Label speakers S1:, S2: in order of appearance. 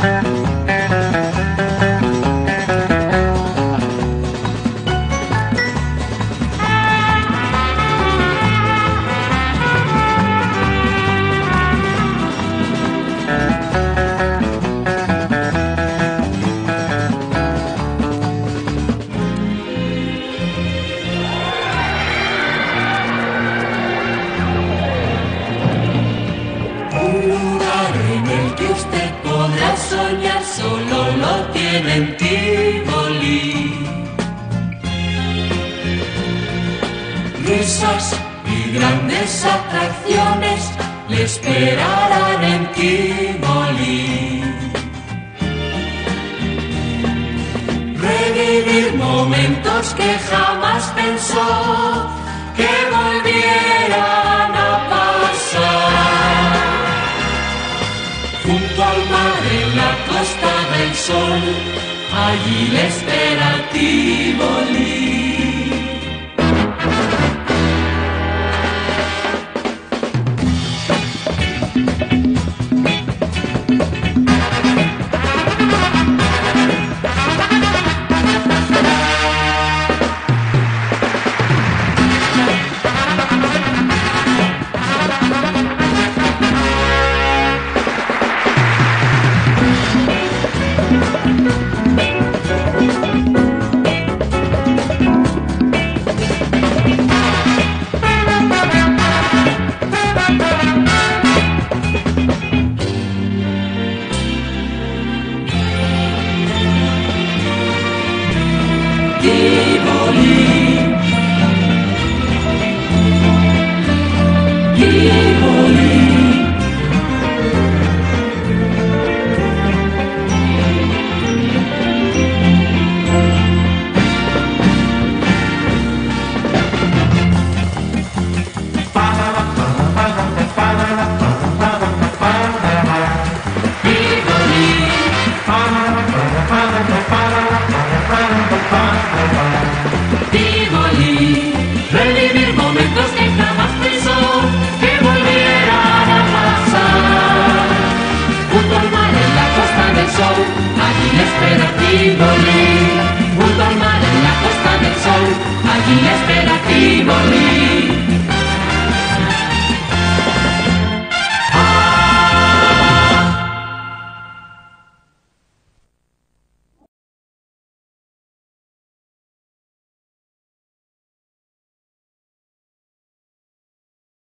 S1: Solo lo tiene en Tivoli. Risas y grandes atracciones le esperarán en Tivoli. Revivir momentos que jamás pensó que volvieran a pasar. Junto al mar en la Costa del Sol, allí le espera Tivoli. Tivoli, revivir momentos que jamás pensó que volvieran a pasar. Junto al mar en la Costa del Sol, allí le espera Tivoli.